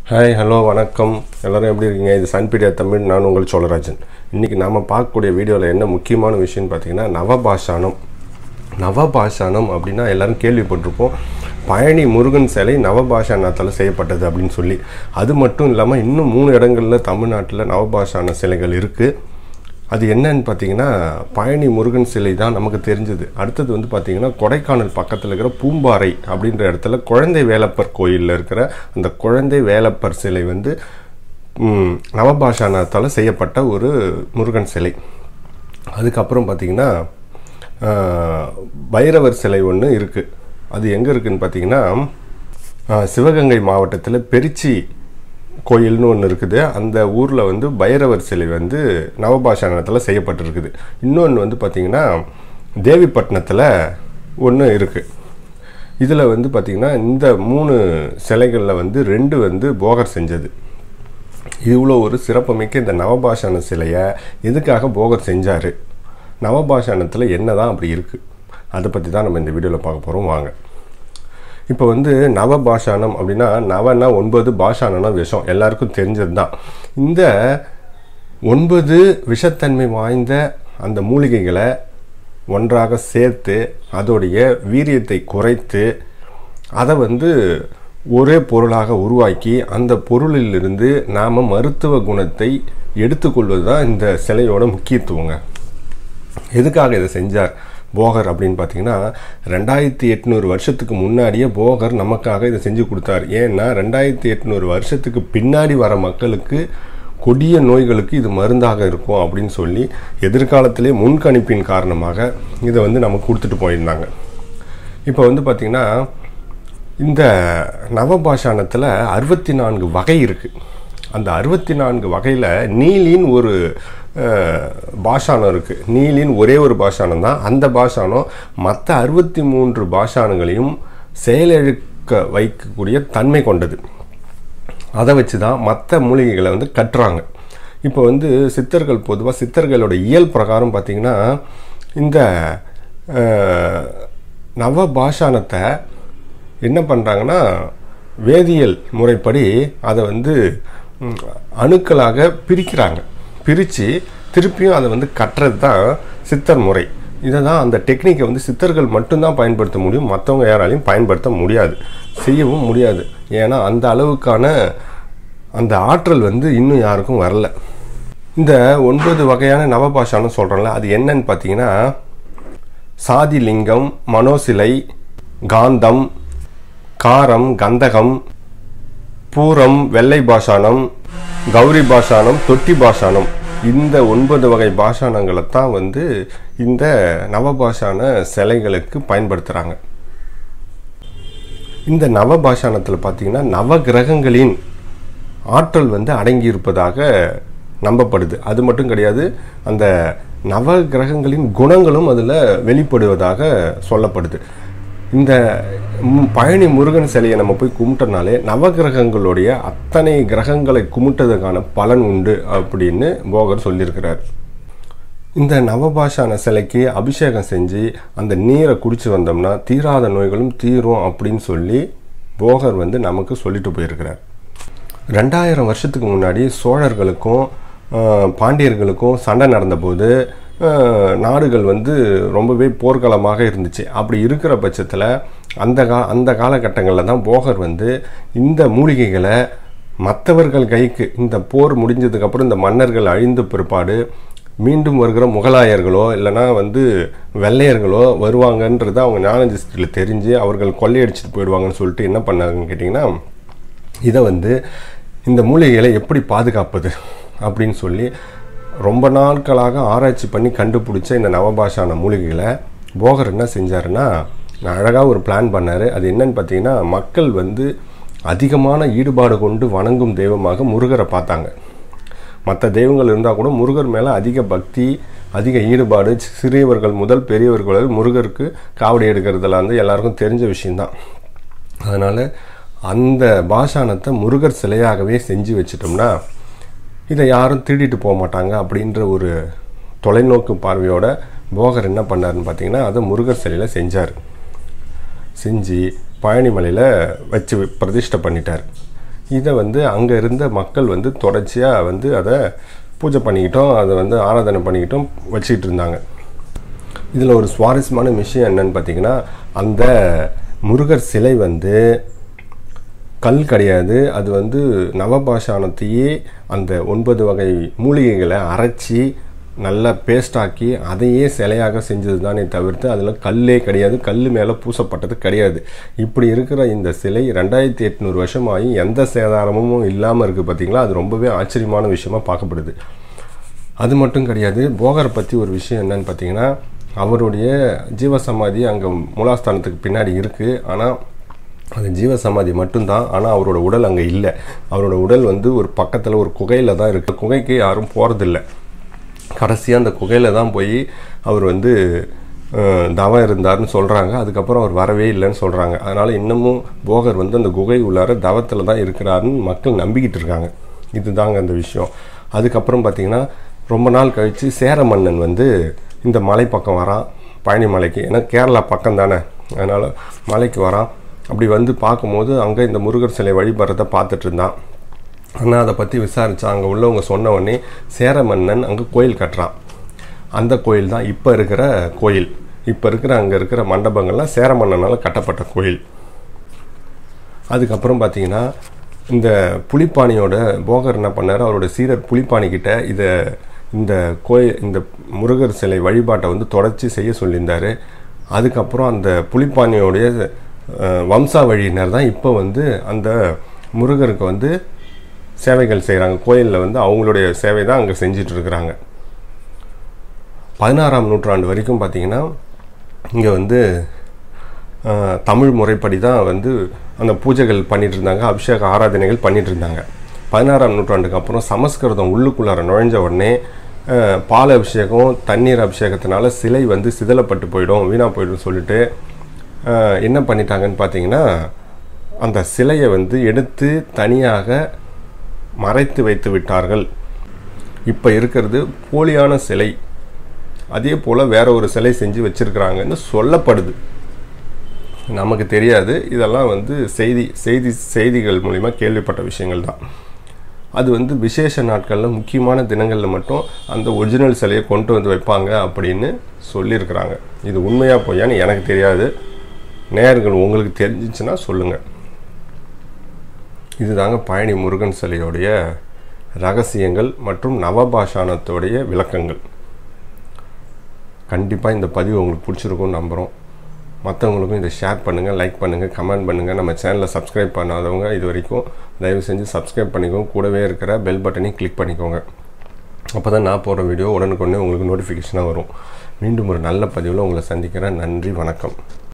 Hi hello வணக்கம் எல்லோரும் எப்படி இருக்கீங்க? இது சன் பீடியா தமிழ். நான் உங்கள் சோழராஜன். இன்றைக்கி நாம் பார்க்கக்கூடிய வீடியோவில் என்ன முக்கியமான விஷயம்னு பார்த்தீங்கன்னா நவபாஷானம் அப்படின்னா எல்லோரும் கேள்விப்பட்டிருப்போம். பழனி முருகன் சிலை நவபாஷானத்தால் செய்யப்பட்டது அப்படின்னு சொல்லி. அது மட்டும் இல்லாமல் இன்னும் 3 இடங்களில் தமிழ்நாட்டில் நவபாஷான சிலைகள் இருக்குது. அது என்னன்னு பார்த்தீங்கன்னா பழனி முருகன் சிலை தான் நமக்கு தெரிஞ்சது. அடுத்தது வந்து பார்த்திங்கன்னா கொடைக்கானல் பக்கத்தில் இருக்கிற பூம்பாறை அப்படின்ற இடத்துல குழந்தை வேலப்பர் கோயிலில் இருக்கிற அந்த குழந்தை வேலப்பர் சிலை வந்து நவபாஷானத்தால் செய்யப்பட்ட ஒரு முருகன் சிலை. அதுக்கப்புறம் பார்த்திங்கன்னா பைரவர் சிலை ஒன்று இருக்குது. அது எங்கே இருக்குதுன்னு பார்த்திங்கன்னா சிவகங்கை மாவட்டத்தில் பெரிச்சி கோயில்னு ஒன்று இருக்குது. அந்த ஊரில் வந்து பைரவர் சிலை வந்து நவபாஷானத்தில் செய்யப்பட்டிருக்குது. இன்னொன்று வந்து பார்த்திங்கன்னா தேவிப்பட்டினத்தில் ஒன்று இருக்குது. இதில் வந்து பார்த்திங்கன்னா இந்த 3 சிலைகளில் வந்து 2 வந்து போகர் செஞ்சது. இவ்வளோ ஒரு சிறப்புமிக்க இந்த நவபாஷான சிலையை எதுக்காக போகர் செஞ்சார், நவபாஷானத்தில் என்ன தான் அப்படி இருக்குது, அதை பற்றி தான் நம்ம இந்த வீடியோவில் பார்க்க போகிறோம். வாங்க. இப்போ வந்து நவபாஷானம் அப்படின்னா நவனா 9, பாஷானம்னா விஷம், எல்லாருக்கும் தெரிஞ்சது தான். இந்த 9 விஷத்தன்மை வாய்ந்த அந்த மூலிகைகளை ஒன்றாக சேர்த்து அதோடைய வீரியத்தை குறைத்து அதை வந்து ஒரே பொருளாக உருவாக்கி அந்த பொருளிலிருந்து நாம் மருத்துவ குணத்தை எடுத்துக்கொள்வது தான் இந்த சிலையோட முக்கியத்துவங்க. எதுக்காக இதை செஞ்சார் போகர் அப்படின்னு பார்த்தீங்கன்னா 2800 வருஷத்துக்கு முன்னாடியே போகர் நமக்காக இதை செஞ்சு கொடுத்தார். ஏன்னா 2800 வருஷத்துக்கு பின்னாடி வர மக்களுக்கு கொடிய நோய்களுக்கு இது மருந்தாக இருக்கும் அப்படின்னு சொல்லி எதிர்காலத்திலே முன்கணிப்பின் காரணமாக இதை வந்து நமக்கு கொடுத்துட்டு போயிருந்தாங்க. இப்போ வந்து பார்த்திங்கன்னா இந்த நவபாஷானத்தில் 64 வகை இருக்குது. அந்த 64 வகையில் நீலின் ஒரு பாஷானம் இருக்குது. நீலின் ஒரே ஒரு பாஷானம் தான். அந்த பாஷானம் மற்ற 63 பாஷானங்களையும் செயலிழக்க வைக்கக்கூடிய தன்மை கொண்டது. அதை வச்சு தான் மற்ற மூலிகைகளை வந்து கட்டுறாங்க. இப்போ வந்து சித்தர்கள் பொதுவாக சித்தர்களோட இயல் பிரகாரம் பார்த்திங்கன்னா இந்த நவபாஷானத்தை என்ன பண்ணுறாங்கன்னா வேதியியல் முறைப்படி அதை வந்து அணுக்களாக பிரிக்கிறாங்க. பிரித்து திருப்பியும் அதை வந்து கட்டுறது தான் சித்தர் முறை. இதை தான் அந்த டெக்னிக்கை வந்து சித்தர்கள் மட்டும்தான் பயன்படுத்த முடியும். மற்றவங்க யாராலையும் பயன்படுத்த முடியாது, செய்யவும் முடியாது. ஏன்னா அந்த அளவுக்கான அந்த ஆற்றல் வந்து இன்னும் யாருக்கும் வரல. இந்த 9 வகையான நவபாஷானம் சொல்கிறோம்ல, அது என்னன்னு பார்த்தீங்கன்னா சாதிலிங்கம், மனோசிலை, காந்தம், காரம், கந்தகம், பூரம், வெள்ளை பாஷானம், கௌரி பாஷானம், தொட்டி பாஷானம். இந்த 9 வகை பாஷானங்களை தான் வந்து இந்த நவபாஷான சிலைகளுக்கு பயன்படுத்துகிறாங்க. இந்த நவபாஷானத்தில் பார்த்திங்கன்னா நவகிரகங்களின் ஆற்றல் வந்து அடங்கியிருப்பதாக நம்பப்படுது. அது மட்டும் கிடையாது, அந்த நவகிரகங்களின் குணங்களும் அதில் வெளிப்படுவதாக சொல்லப்படுது. இந்த பழனி முருகன் சிலையை நம்ம போய் கும்பிட்டனாலே நவகிரகங்களுடைய அத்தனை கிரகங்களை கும்பிட்டதுக்கான பலன் உண்டு அப்படின்னு போகர் சொல்லியிருக்கிறார். இந்த நவபாஷான சிலைக்கு அபிஷேகம் செஞ்சு அந்த நீரை குடிச்சு வந்தோம்னா தீராத நோய்களும் தீரும் அப்படின்னு சொல்லி போகர் வந்து நமக்கு சொல்லிட்டு போயிருக்கிறார். 2000 வருஷத்துக்கு முன்னாடி சோழர்களுக்கும் பாண்டியர்களுக்கும் சண்டை நடந்தபோது நாடுகள் வந்து ரொம்பவே போர்க்களமாக இருந்துச்சு. அப்படி இருக்கிற பட்சத்தில் அந்த காலகட்டங்களில் தான் போகர் வந்து இந்த மூலிகைகளை மற்றவர்கள் கைக்கு, இந்த போர் முடிஞ்சதுக்கப்புறம் இந்த மன்னர்கள் அழிந்த பிற்பாடு மீண்டும் வருகிற முகலாயர்களோ இல்லைனா வந்து வெள்ளையர்களோ வருவாங்கன்றது அவங்க ஞானதிஷ்டியில் தெரிஞ்சு அவர்கள் கொள்ளையடிச்சிட்டு போயிடுவாங்கன்னு சொல்லிட்டு என்ன பண்ணாங்கன்னு கேட்டிங்கன்னா இதை வந்து இந்த மூலிகைகளை எப்படி பாதுகாப்பது அப்படின்னு சொல்லி ரொம்ப நாட்களாக ஆராய்ச்சி பண்ணி கண்டுபிடிச்ச இந்த நவபாஷான மூலிகைகளை போகர் என்ன செஞ்சாருன்னா அழகாக ஒரு பிளான் பண்ணார். அது என்னன்னு பார்த்தீங்கன்னா மக்கள் வந்து அதிகமான ஈடுபாடு கொண்டு வணங்கும் தெய்வமாக முருகரை பார்த்தாங்க. மற்ற தெய்வங்கள் இருந்தால் கூட முருகர் மேலே அதிக பக்தி, அதிக ஈடுபாடு, சிறியவர்கள் முதல் பெரியவர்கள் முருகருக்கு காவடி எடுக்கிறதுல வந்து எல்லாருக்கும் தெரிஞ்ச விஷயந்தான். அதனால் அந்த பாஷானத்தை முருகர் சிலையாகவே செஞ்சு வச்சிட்டோம்னா இதை யாரும் திருடிட்டு போக மாட்டாங்க அப்படின்ற ஒரு தொலைநோக்கு பார்வையோட போகர் என்ன பண்ணாருன்னு பார்த்தீங்கன்னா அதை முருகர் சிலையில் செஞ்சு பழனி மலையில் வச்சு பிரதிஷ்டை பண்ணிட்டார். இதை வந்து அங்கே இருந்த மக்கள் வந்து தொடர்ச்சியாக வந்து அதை பூஜை பண்ணிக்கிட்டோம், அதை வந்து ஆராதனை பண்ணிக்கிட்டோம் வச்சுக்கிட்டு இருந்தாங்க. இதில் ஒரு சுவாரஸ்யமான விஷயம் என்னன்னு பார்த்தீங்கன்னா, அந்த முருகர் சிலை வந்து கல் கிடையாது. அது வந்து நவபாஷானத்தையே அந்த 9 வகை மூலிகைகளை அரைச்சி நல்லா பேஸ்டாக்கி அதையே சிலையாக செஞ்சது தானே தவிர்த்து அதில் கல்லே கிடையாது, கல் மேலே பூசப்பட்டது கிடையாது. இப்படி இருக்கிற இந்த சிலை 2800 வருஷமாகி எந்த சேதாரமும் இல்லாமல் இருக்குது பார்த்தீங்களா. அது ரொம்பவே ஆச்சரியமான விஷயமாக பார்க்கப்படுது. அது மட்டும் கிடையாது, போகரை பற்றி ஒரு விஷயம் என்னன்னு பார்த்தீங்கன்னா, அவருடைய ஜீவசமாதி அங்கே மூலாஸ்தானத்துக்கு பின்னாடி இருக்குது. ஆனால் அது ஜீவசமாதி மட்டும்தான். ஆனால் அவரோட உடல் அங்கே இல்லை. அவரோட உடல் வந்து ஒரு பக்கத்தில் ஒரு குகையில் தான் இருக்குது. குகைக்கு யாரும் போகிறதில்ல. கடைசியாக அந்த குகையில் தான் போய் அவர் வந்து தவம் இருந்தார்னு சொல்கிறாங்க. அதுக்கப்புறம் அவர் வரவே இல்லைன்னு சொல்கிறாங்க. அதனால் இன்னமும் போகர் வந்து அந்த குகை உள்ளார தவத்தில் தான் இருக்கிறாருன்னு மக்கள் நம்பிக்கிட்டு இருக்காங்க. இதுதாங்க அந்த விஷயம். அதுக்கப்புறம் பார்த்திங்கன்னா, ரொம்ப நாள் கழித்து சேர மன்னன் வந்து இந்த மலை பக்கம் வரான், பழனி மலைக்கு. ஏன்னா கேரளா பக்கம் தானே, அதனால் மலைக்கு வரான். அப்படி வந்து பார்க்கும்போது அங்கே இந்த முருகர் சிலை வழிபடுறதை பார்த்துட்டு இருந்தான். ஆனால் அதை பற்றி விசாரித்தான். அங்கே உள்ளவங்க சொன்ன உடனே சேர மன்னன் அங்கே கோயில் கட்டுறான். அந்த கோயில் தான் இப்போ இருக்கிற கோயில். இப்போ இருக்கிற அங்கே இருக்கிற மண்டபங்கள்லாம் சேர மன்னனால் கட்டப்பட்ட கோயில். அதுக்கப்புறம் பார்த்திங்கன்னா, இந்த புலிப்பாணியோட போகர் என்ன பண்ணார், அவரோட சீரர் புலிப்பாணிக்கிட்ட இந்த கோயில் இந்த முருகர் சிலை வழிபாட்டை வந்து தொடர்ச்சி செய்ய சொல்லியிருந்தார். அதுக்கப்புறம் அந்த புலிப்பாணியோடைய வம்சாவழியினர் தான் இப்போ வந்து அந்த முருகருக்கு வந்து சேவைகள் செய்கிறாங்க. கோயிலில் வந்து அவங்களுடைய சேவை தான் அங்கே செஞ்சிட்ருக்கிறாங்க. 16ஆம் நூற்றாண்டு வரைக்கும் பார்த்திங்கன்னா, இங்கே வந்து தமிழ் முறைப்படி தான் வந்து அந்த பூஜைகள் பண்ணிகிட்டு இருந்தாங்க, அபிஷேக ஆராதனைகள் பண்ணிகிட்டு இருந்தாங்க. 16ஆம் நூற்றாண்டுக்கு அப்புறம் சமஸ்கிருதம் உள்ளுக்குள்ளார நுழைஞ்ச உடனே பால் அபிஷேகம் தண்ணீர் அபிஷேகத்தினால சிலை வந்து சிதலப்பட்டு போயிடும், வீணாக போயிடும் சொல்லிட்டு என்ன பண்ணிட்டாங்கன்னு பார்த்தீங்கன்னா, அந்த சிலையை வந்து எடுத்து தனியாக மறைத்து வைத்து விட்டார்கள். இப்போ இருக்கிறது போலியான சிலை. அதே போல் வேற ஒரு சிலை செஞ்சு வச்சுருக்கிறாங்கன்னு சொல்லப்படுது. நமக்கு தெரியாது. இதெல்லாம் வந்து செய்திகள் மூலிமா கேள்விப்பட்ட விஷயங்கள் தான். அது வந்து விசேஷ நாட்களில் முக்கியமான தினங்களில் மட்டும் அந்த ஒரிஜினல் சிலையை கொண்டு வந்து வைப்பாங்க அப்படின்னு சொல்லியிருக்கிறாங்க. இது உண்மையாக போயான்னு எனக்கு தெரியாது. நேயர்கள் உங்களுக்கு தெரிஞ்சிச்சுன்னா சொல்லுங்கள். இதுதாங்க பழனி முருகன் சிலையோடைய ரகசியங்கள் மற்றும் நவபாஷானத்தோடைய விளக்கங்கள். கண்டிப்பாக இந்த பதிவு உங்களுக்கு பிடிச்சிருக்கும்னு நம்புகிறோம். மற்றவங்களுக்கும் இதை ஷேர் பண்ணுங்கள், லைக் பண்ணுங்கள், கமெண்ட் பண்ணுங்கள். நம்ம சேனலை சப்ஸ்கிரைப் பண்ணாதவங்க இது வரைக்கும் தயவு செஞ்சு சப்ஸ்கிரைப் பண்ணிக்கோங்க. கூடவே இருக்கிற பெல் பட்டனையும் கிளிக் பண்ணிக்கோங்க. அப்போ தான் நான் போடுற வீடியோ உடனுக்குடனே உங்களுக்கு நோட்டிஃபிகேஷனாக வரும். மீண்டும் ஒரு நல்ல பதிவில் உங்களை சந்திக்கிறேன். நன்றி, வணக்கம்.